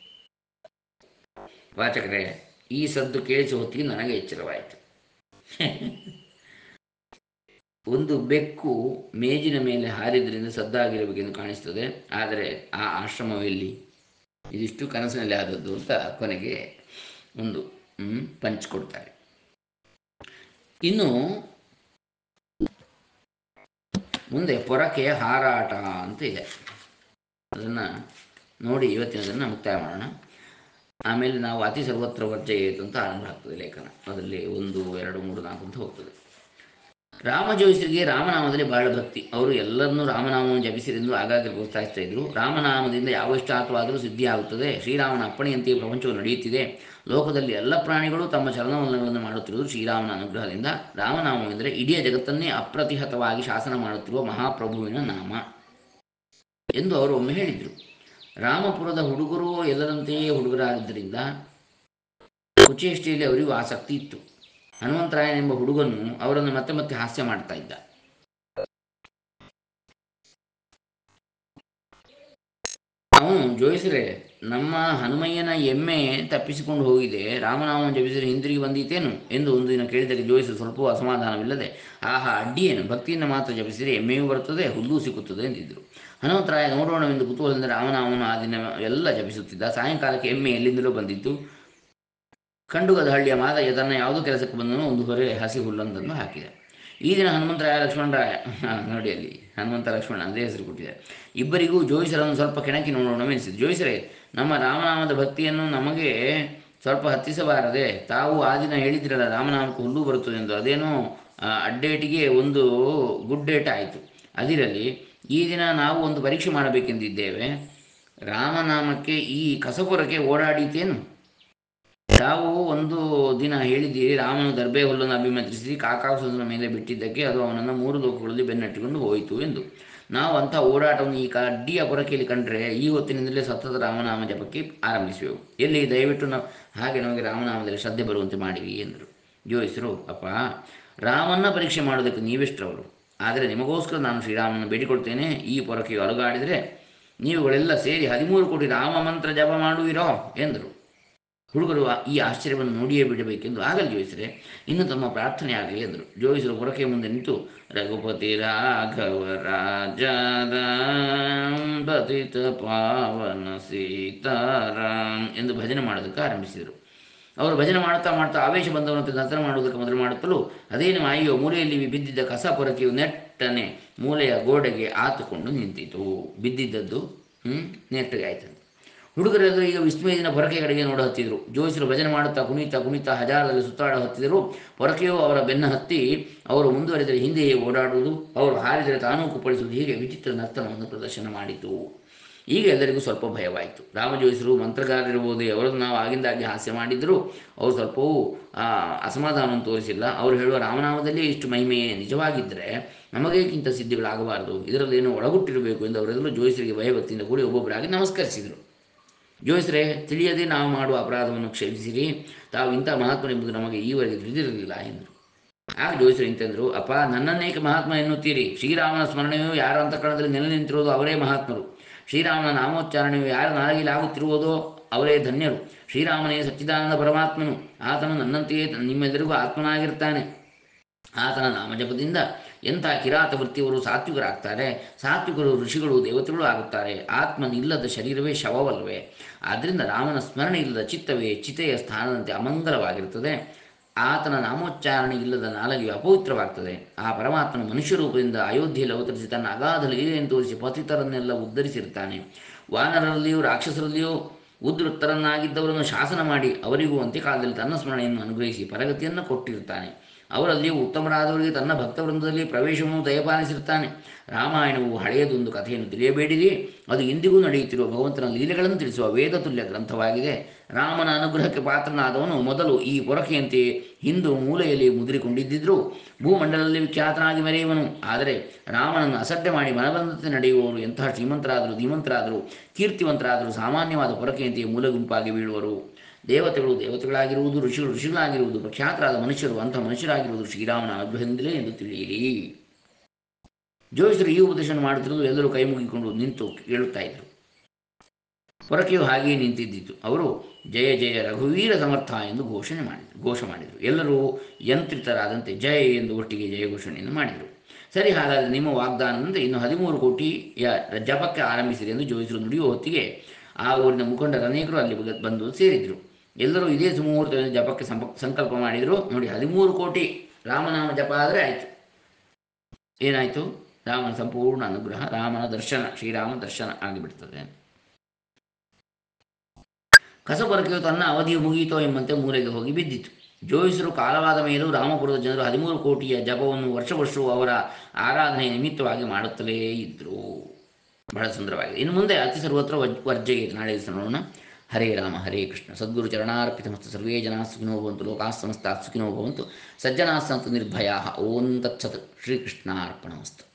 ವಾಚಕರೇ, ಈ ಸದ್ದು ಕೇಳಿಸುವ ಹೊತ್ತಿಗೆ ನನಗೆ ಎಚ್ಚರವಾಯಿತು. ಒಂದು ಬೆಕ್ಕು ಮೇಜಿನ ಮೇಲೆ ಹಾರಿದ್ರಿಂದ ಸದ್ದಾಗಿರಬೇಕೆಂದು ಕಾಣಿಸ್ತದೆ, ಆದರೆ ಆ ಆಶ್ರಮವೆಲ್ಲಿ? ಇದಿಷ್ಟು ಕನಸಿನಲ್ಲಿ ಆದದ್ದು ಅಂತ ಕೊನೆಗೆ ಒಂದು ಪಂಚ್ ಕೊಡ್ತಾರೆ. ಇನ್ನು ಮುಂದೆ ಪೊರಕೆಯ ಹಾರಾಟ ಅಂತ ಇದೆ. ಅದನ್ನು ನೋಡಿ ಇವತ್ತಿನದನ್ನು ಮುಕ್ತಾಯ ಮಾಡೋಣ. ಆಮೇಲೆ ನಾವು ಅತಿ ಸರ್ವತ್ರ ವರ್ಜಯೇತು ಅಂತ ಆರಂಭ ಆಗ್ತದೆ ಲೇಖನ. ಅದರಲ್ಲಿ 1, 2, 3, 4 ಅಂತ ಹೋಗ್ತದೆ. ರಾಮಜೋಯಿಸರಿಗೆ ರಾಮನಾಮದಲ್ಲಿ ಬಹಳ ಭಕ್ತಿ. ಅವರು ಎಲ್ಲರನ್ನೂ ರಾಮನಾಮವನ್ನು ಜಪಿಸಿರೆಂದು ಆಗಾಗ ಪ್ರೋತ್ಸಾಹಿಸ್ತಾ ಇದ್ದರು. ರಾಮನಾಮದಿಂದ ಯಾವ ಇಷ್ಟಾರ್ಥವಾದರೂ ಸಿದ್ಧಿಯಾಗುತ್ತದೆ. ಶ್ರೀರಾಮನ ಅಪ್ಪಣೆಯಂತೆಯೇ ಪ್ರಪಂಚವು ನಡೆಯುತ್ತಿದೆ. ಲೋಕದಲ್ಲಿ ಎಲ್ಲ ಪ್ರಾಣಿಗಳು ತಮ್ಮ ಚಲನವಲನಗಳನ್ನು ಮಾಡುತ್ತಿರುವುದು ಶ್ರೀರಾಮನ ಅನುಗ್ರಹದಿಂದ. ರಾಮನಾಮವೆಂದರೆ ಇಡೀ ಜಗತ್ತನ್ನೇ ಅಪ್ರತಿಹತವಾಗಿ ಶಾಸನ ಮಾಡುತ್ತಿರುವ ಮಹಾಪ್ರಭುವಿನ ನಾಮ ಎಂದು ಅವರು ಒಮ್ಮೆ ಹೇಳಿದರು. ರಾಮಪುರದ ಹುಡುಗರು ಎಲ್ಲರಂತೆಯೇ ಹುಡುಗರಾಗಿದ್ದರಿಂದ ಕುಚೇಷ್ಟಿಯಲ್ಲಿ ಅವರಿಗೂ ಆಸಕ್ತಿ ಇತ್ತು. ಹನುಮಂತರಾಯನೆಂಬ ಹುಡುಗನು ಅವರನ್ನು ಮತ್ತೆ ಮತ್ತೆ ಹಾಸ್ಯ ಮಾಡ್ತಾ ಇದ್ದ. ಅವನು, ಜೋಯಿಸರೆ, ನಮ್ಮ ಹನುಮಯ್ಯನ ಎಮ್ಮೆ ತಪ್ಪಿಸಿಕೊಂಡು ಹೋಗಿದೆ, ರಾಮನಾಮ ಜಪಿಸಿದರೆ ಹಿಂದಿರುಗಿ ಬಂದೀತೇನು ಎಂದು ಒಂದು ದಿನ ಕೇಳಿದರೆ ಜೋಯಿಸರು ಸ್ವಲ್ಪ ಅಸಮಾಧಾನವಿಲ್ಲದೆ, ಆಹಾ, ಅಡ್ಡಿಯೇನು, ಭಕ್ತಿಯಿಂದ ಮಾತ್ರ ಜಪಿಸಿದರೆ ಎಮ್ಮೆಯೂ ಬರುತ್ತದೆ, ಹುಲ್ಲೂ ಸಿಕ್ಕುತ್ತದೆ ಎಂದಿದ್ದರು. ಹನುಮಂತರಾಯ ನೋಡೋಣವೆಂದು ಕುತೂಹಲದಿಂದ ರಾಮನಾಮವನ್ನು ಆ ದಿನ ಎಲ್ಲ ಜಪಿಸುತ್ತಿದ್ದ. ಸಾಯಂಕಾಲಕ್ಕೆ ಎಮ್ಮೆ ಎಲ್ಲಿಂದಲೋ ಬಂದಿತ್ತು. ಕಂಡುಗದ ಹಳ್ಳಿಯ ಮಾದಯ್ಯ ತನ್ನ ಯಾವುದೋ ಕೆಲಸಕ್ಕೆ ಬಂದನು. ಒಂದು ಹೊರೆ ಹಸಿ ಹುಲ್ಲೊಂದನ್ನು ಹಾಕಿದ. ಈ ದಿನ ಹನುಮಂತರಾಯ ಲಕ್ಷ್ಮಣರಾಯ ನೋಡಿ ಅಲ್ಲಿ ಹನುಮಂತ ಲಕ್ಷ್ಮಣ ಅದೇ ಹೆಸರು ಕೊಟ್ಟಿದ್ದಾರೆ. ಇಬ್ಬರಿಗೂ ಜೋಯಿಸರನ್ನು ಸ್ವಲ್ಪ ಕೆಣಕಿ ನೋಡೋಣವೆನಿಸಿತು. ಜೋಯಿಸರೇ, ನಮ್ಮ ರಾಮನಾಮದ ಭಕ್ತಿಯನ್ನು ನಮಗೆ ಸ್ವಲ್ಪ ಹತ್ತಿಸಬಾರದೆ? ತಾವು ಆ ದಿನ ಹೇಳಿದ್ರಲ್ಲ ರಾಮನಾಮಕ್ಕೆ ಹುಲ್ಲು ಬರುತ್ತದೆ ಎಂದು, ಅದೇನೋ ಅಡ್ಡೇಟಿಗೆ ಒಂದು ಗುಡ್ಡೇಟ ಆಯಿತು. ಅದಿರಲಿ, ಈ ದಿನ ನಾವು ಒಂದು ಪರೀಕ್ಷೆ ಮಾಡಬೇಕೆಂದಿದ್ದೇವೆ. ರಾಮನಾಮಕ್ಕೆ ಈ ಕಸಪುರಕ್ಕೆ ಓಡಾಡೀತೇನು? ತಾವು ಒಂದು ದಿನ ಹೇಳಿದ್ದೀರಿ, ರಾಮನು ದರ್ಬೆ ಹುಲ್ಲನ್ನು ಅಭಿಮಂತ್ರಿಸಿ ಕಾಕಾಸುರನ ಮೇಲೆ ಬಿಟ್ಟಿದ್ದಕ್ಕೆ ಅದು ಅವನನ್ನು ಮೂರು ಲೋಕಗಳಲ್ಲಿ ಬೆನ್ನಟ್ಟಿಕೊಂಡು ಹೋಯಿತು ಎಂದು. ನಾವು ಅಂಥ ಓಡಾಟವನ್ನು ಈ ಕಡ್ಡಿಯ ಪೊರಕೆಯಲ್ಲಿ ಕಂಡರೆ ಈ ಹೊತ್ತಿನಿಂದಲೇ ಸತತ ರಾಮನಾಮ ಜಪಕ್ಕೆ ಆರಂಭಿಸುವೆವು. ಎಲ್ಲಿ ದಯವಿಟ್ಟು ನಾವು ಹಾಗೆ ನಮಗೆ ರಾಮನಾಮದಲ್ಲಿ ಶ್ರದ್ಧೆ ಬರುವಂತೆ ಮಾಡಿರಿ ಎಂದರು. ಜೋಯಿಸರು, ಅಪ್ಪ, ರಾಮನ್ನ ಪರೀಕ್ಷೆ ಮಾಡೋದಕ್ಕೆ ನೀವೆಷ್ಟರವರು? ಆದರೆ ನಿಮಗೋಸ್ಕರ ನಾನು ಶ್ರೀರಾಮನನ್ನು ಬೇಡಿಕೊಳ್ತೇನೆ. ಈ ಪೊರಕೆಯು ಅಲುಗಾಡಿದರೆ ನೀವುಗಳೆಲ್ಲ ಸೇರಿ 13 ಕೋಟಿ ರಾಮ ಮಂತ್ರ ಜಪ ಮಾಡುವಿರೋ ಎಂದರು. ಹುಡುಗರು ಈ ಆಶ್ಚರ್ಯವನ್ನು ನೋಡಿಯೇ ಬಿಡಬೇಕೆಂದು, ಆಗಲಿ ಜೋಯಿಸರೆ, ಇನ್ನು ತಮ್ಮ ಪ್ರಾರ್ಥನೆ ಆಗಲಿ ಎಂದರು. ಜೋಯಿಸರು ಹೊರಕೆ ಮುಂದೆ ನಿಂತು ರಘುಪತಿ ರಾಘವ ರಾಜ ರಾಮ್ ಪತಿತ ಪಾವನ ಸೀತಾರಾಮ್ ಎಂದು ಭಜನೆ ಮಾಡೋದಕ್ಕೆ ಆರಂಭಿಸಿದರು. ಅವರು ಭಜನೆ ಮಾಡುತ್ತಾ ಮಾಡುತ್ತಾ ಆವೇಶ ಬಂದವನಂತೆ ನರ್ತನ ಮಾಡುವುದಕ್ಕೆ ಮೊದಲು ಮಾಡುತ್ತಲೂ ಅದೇನು ಮಾಯೋ ಮೂಲೆಯಲ್ಲಿ ಬಿದ್ದಿದ್ದ ಕಸ ಪೊರಕೆಯು ನೆಟ್ಟನೆ ಮೂಲೆಯ ಗೋಡೆಗೆ ಆತುಕೊಂಡು ನಿಂತಿತು. ಬಿದ್ದಿದ್ದದ್ದು ನೆಟ್ಟಗೆ ಆಯ್ತಂತೆ. ಹುಡುಗರೆಲ್ಲರೂ ಈಗ ವಿಸ್ಮಯದಿನ ಪೊರಕೆ ಕಡೆಗೆ ನೋಡ ಹತ್ತಿದರು. ಜೋಯಿಸರು ಭಜನೆ ಮಾಡುತ್ತಾ ಕುಣಿತಾ ಕುಣಿತಾ ಹಜಾರದಲ್ಲಿ ಸುತ್ತಾಡ ಹತ್ತಿದರು. ಪೊರಕೆಯು ಅವರ ಬೆನ್ನ ಹತ್ತಿ ಅವರು ಮುಂದುವರೆದರೆ ಹಿಂದೆಯೇ ಓಡಾಡುವುದು, ಅವರು ಹಾರಿದರೆ ತಾನೂ ಕುಪ್ಪಳಿಸುವುದು, ಹೀಗೆ ವಿಚಿತ್ರ ನರ್ತನವನ್ನು ಪ್ರದರ್ಶನ ಮಾಡಿತು. ಈಗ ಎಲ್ಲರಿಗೂ ಸ್ವಲ್ಪ ಭಯವಾಯಿತು. ರಾಮಜೋಯಿಸರು ಮಂತ್ರಗಾರರಿರುವುದೇ, ಅವರನ್ನು ನಾವು ಆಗಿಂದಾಗಿ ಹಾಸ್ಯ ಮಾಡಿದ್ದರೂ ಅವರು ಸ್ವಲ್ಪವೂ ಅಸಮಾಧಾನವನ್ನು ತೋರಿಸಿಲ್ಲ. ಅವರು ಹೇಳುವ ರಾಮನಾಮದಲ್ಲಿ ಇಷ್ಟು ಮಹಿಮೆಯೇ ನಿಜವಾಗಿದ್ದರೆ ನಮಗೇಕ್ಕಿಂತ ಸಿದ್ಧಿಗಳಾಗಬಾರದು, ಇದರಲ್ಲಿ ಏನೋ ಒಳಗುಟ್ಟಿರಬೇಕು ಎಂದು ಅವರೆಲ್ಲರೂ ಜೋಯಿಸರಿಗೆ ಭಯಭಕ್ತಿಯಿಂದ ಕೂಡಿ ಒಬ್ಬೊಬ್ಬರಾಗಿ ನಮಸ್ಕರಿಸಿದರು. ಜೋಯಿಸರೇ, ತಿಳಿಯದೆ ನಾವು ಮಾಡುವ ಅಪರಾಧವನ್ನು ಕ್ಷಮಿಸಿರಿ. ತಾವು ಇಂಥ ಮಹಾತ್ಮನೆಂಬುದು ನಮಗೆ ಈವರೆಗೆ ತಿಳಿದಿರಲಿಲ್ಲ ಎಂದರು. ಆಗ ಜೋಯಿಸರು ಇಂತೆಂದರು, ಅಪ್ಪ, ನನ್ನನ್ನೇಕೆ ಮಹಾತ್ಮ ಎನ್ನುತ್ತೀರಿ? ಶ್ರೀರಾಮನ ಸ್ಮರಣೆಯು ಯಾರ ಅಂತಃಕರಣದಲ್ಲಿ ನೆಲೆ ನಿಂತಿರುವುದೋ ಅವರೇ ಮಹಾತ್ಮರು. ಶ್ರೀರಾಮನ ನಾಮೋಚ್ಚಾರಣೆಯು ಯಾರ ನಾಲಿಗೆಯಲ್ಲಾಗುತ್ತಿರುವುದೋ ಅವರೇ ಧನ್ಯರು. ಶ್ರೀರಾಮನೇ ಸಚ್ಚಿದಾನಂದ ಪರಮಾತ್ಮನು. ಆತನು ನನ್ನಂತೆಯೇ ನಿಮ್ಮೆಲ್ಲರಿಗೂ ಆತ್ಮನಾಗಿರ್ತಾನೆ. ಆತನ ನಾಮಜಪದಿಂದ ಎಂಥ ಕಿರಾತ ವೃತ್ತಿಯವರು ಸಾತ್ವಿಕರಾಗ್ತಾರೆ. ಸಾತ್ವಿಕರು ಋಷಿಗಳು ದೇವತೆಗಳು ಆಗುತ್ತಾರೆ. ಆತ್ಮನಿಲ್ಲದ ಶರೀರವೇ ಶವವಲ್ಲವೇ? ಆದ್ದರಿಂದ ರಾಮನ ಸ್ಮರಣೆ ಇಲ್ಲದ ಚಿತ್ತವೇ ಚಿತೆಯ ಸ್ಥಾನದಂತೆ ಅಮಂಗಲವಾಗಿರುತ್ತದೆ. ಆತನ ನಾಮೋಚ್ಚಾರಣೆ ಇಲ್ಲದ ನಾಲಗೆಯು ಅಪವಿತ್ರವಾಗ್ತದೆ. ಆ ಪರಮಾತ್ಮನ ಮನುಷ್ಯ ರೂಪದಿಂದ ಅಯೋಧ್ಯೆಯಲ್ಲಿ ಅವತರಿಸಿ ತನ್ನ ಅಗಾಧ ಲೀಲೆಯನ್ನು ತೋರಿಸಿ ಪತಿತರನ್ನೆಲ್ಲ ಉದ್ಧರಿಸಿರ್ತಾನೆ. ವಾನರರಲ್ಲಿಯೂ ರಾಕ್ಷಸರಲ್ಲಿಯೂ ಉದ್ಧೃತರನ್ನಾಗಿದ್ದವರನ್ನು ಶಾಸನ ಮಾಡಿ ಅವರಿಗೂ ಅಂತ್ಯಕಾಲದಲ್ಲಿ ತನ್ನ ಸ್ಮರಣೆಯನ್ನು ಅನುಗ್ರಹಿಸಿ ಪರಗತಿಯನ್ನು ಕೊಟ್ಟಿರ್ತಾನೆ. ಅವರಲ್ಲಿಯೂ ಉತ್ತಮರಾದವರಿಗೆ ತನ್ನ ಭಕ್ತವೃಂದದಲ್ಲಿ ಪ್ರವೇಶವನ್ನು ದಯಪಾಲಿಸಿರ್ತಾನೆ. ರಾಮಾಯಣವು ಹಳೆಯದೊಂದು ಕಥೆಯನ್ನು ತಿಳಿಯಬೇಡಿರಿ, ಅದು ಇಂದಿಗೂ ನಡೆಯುತ್ತಿರುವ ಭಗವಂತನ ಲೀಲೆಗಳನ್ನು ತಿಳಿಸುವ ವೇದತುಲ್ಯ ಗ್ರಂಥವಾಗಿದೆ. ರಾಮನ ಅನುಗ್ರಹಕ್ಕೆ ಪಾತ್ರನಾದವನು ಮೊದಲು ಈ ಪೊರಕೆಯಂತೆ ಹಿಂದು ಮೂಲೆಯಲ್ಲಿ ಮುದುರಿಕೊಂಡಿದ್ದರೂ ಭೂಮಂಡಲದಲ್ಲಿ ವಿಖ್ಯಾತನಾಗಿ ಮೆರೆಯುವನು. ಆದರೆ ರಾಮನನ್ನು ಅಸಡ್ಡೆ ಮಾಡಿ ಮನಬಂದಂತೆ ನಡೆಯುವವರು ಎಂತಹ ಶ್ರೀಮಂತರಾದರೂ ಧೀಮಂತರಾದರೂ ಕೀರ್ತಿವಂತರಾದರೂ ಸಾಮಾನ್ಯವಾದ ಪೊರಕೆಯಂತೆಯೇ ಮೂಲ ಗುಂಪಾಗಿ ಬೀಳುವರು. ದೇವತೆಗಳು ದೇವತೆಗಳಾಗಿರುವುದು, ಋಷಿಗಳು ಋಷಿಗಳಾಗಿರುವುದು, ಪ್ರಖ್ಯಾತರಾದ ಮನುಷ್ಯರು ಅಂಥ ಮನುಷ್ಯರಾಗಿರುವುದು ಶ್ರೀರಾಮನ ಅನುಗ್ರಹದಿಂದಲೇ ಎಂದು ತಿಳಿಯಿರಿ. ಜೋಯಿಸರು ಈ ಉಪದೇಶವನ್ನು ಮಾಡುತ್ತಿರುವುದು ಎಲ್ಲರೂ ಕೈ ಮುಗಿಕೊಂಡು ನಿಂತು ಕೇಳುತ್ತಾ ಇದ್ದರು. ಪೊರಕೆಯು ಹಾಗೆಯೇ ನಿಂತಿದ್ದಿತು. ಅವರು ಜಯ ಜಯ ರಘುವೀರ ಸಮರ್ಥ ಎಂದು ಘೋಷ ಮಾಡಿದರು. ಎಲ್ಲರೂ ಯಂತ್ರಿತರಾದಂತೆ ಜಯ ಎಂದು ಒಟ್ಟಿಗೆ ಜಯ ಘೋಷಣೆಯನ್ನು ಮಾಡಿದರು. ಸರಿ, ಹಾಗಾದರೆ ನಿಮ್ಮ ವಾಗ್ದಾನದಂತೆ ಇನ್ನು 13 ಕೋಟಿಯ ಜಪಕ್ಕೆ ಆರಂಭಿಸಿದೆ ಎಂದು ಜೋಯಿಸರು ನುಡಿಯುವ ಹೊತ್ತಿಗೆ ಆ ಊರಿನ ಮುಖಂಡರು ಅನೇಕರು ಅಲ್ಲಿ ಬಂದು ಸೇರಿದರು. ಎಲ್ಲರೂ ಇದೇ ಸುಮುಹೂರ್ತದಿಂದ ಜಪಕ್ಕೆ ಸಂಕಲ್ಪ ಮಾಡಿದರು. ನೋಡಿ, 13 ಕೋಟಿ ರಾಮನಾಮ ಜಪ ಆದರೆ ಆಯಿತು. ಏನಾಯಿತು? ರಾಮನ ಸಂಪೂರ್ಣ ಅನುಗ್ರಹ, ರಾಮನ ದರ್ಶನ, ಶ್ರೀರಾಮ ದರ್ಶನ ಆಗಿಬಿಡ್ತದೆ. ಕಸಪೊರಕೆಯು ತನ್ನ ಅವಧಿಯು ಮುಗಿಯಿತೋ ಎಂಬಂತೆ ಮೂಲೆಗೆ ಹೋಗಿ ಬಿದ್ದಿತು. ಜೋಯಿಸರು ಕಾಲವಾದ ಮೇಲೂ ರಾಮಪುರದ ಜನರು 13 ಕೋಟಿಯ ಜಪವನ್ನು ವರ್ಷವೂ ಅವರ ಆರಾಧನೆಯ ನಿಮಿತ್ತವಾಗಿ ಮಾಡುತ್ತಲೇ ಇದ್ದರು. ಬಹಳ ಸುಂದರವಾಗಿದೆ. ಇನ್ನು ಮುಂದೆ ಅತಿ ಸರ್ವತ್ರ ವರ್ಜೆಗೆ ನಾಳೆ ದಿವಸ ನೋಡೋಣ. ಹರೇ ರಾಮ ಹರೇ ಕೃಷ್ಣ. ಸದ್ಗುರು ಚರಣಾರ್ಪಿತಮಸ್ತು. ಸರ್ವೇ ಜನಾ ಸುಖಿನೋ ಭವಂತು. ಲೋಕಾಃ ಸಮಸ್ತಾಃ ಸುಖಿನೋ ಭವಂತು. ಸಜ್ಜನಾಃ ಸಂತು ನಿರ್ಭಯಾಃ. ಓಂ ತತ್ಸತ್. ಶ್ರೀಕೃಷ್ಣಾರ್ಪಣಮಸ್ತು.